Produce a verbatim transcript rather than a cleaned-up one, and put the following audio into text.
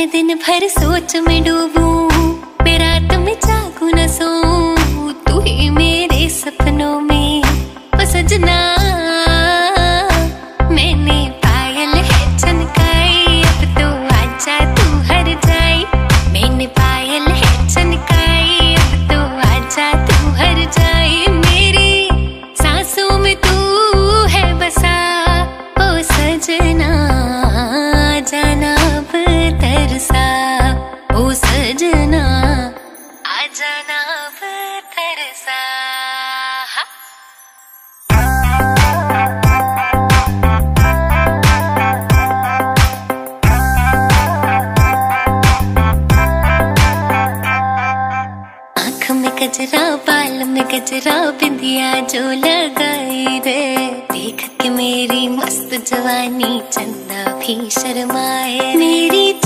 मैं दिन भर सोच में डूबूं, मैं रात में जागूं न सोऊं, तू ही मेरे सपनों में ओ सजना। मैंने पायल है चमकाई, अब तो आजा तू हर जाई। मैंने पायल है चमकाई, अब तो आजा तू हर जाई। मेरी सांसों में तू है बसा ओ सजना, जाना अब तरसा ओ सजना, आ जाना अब तरसा। आँख में गजरा, बाल में गजरा, बिंदिया जो लगाई रे, देख के मेरी मस्त जवानी चंदा भी शर्माए। मेरी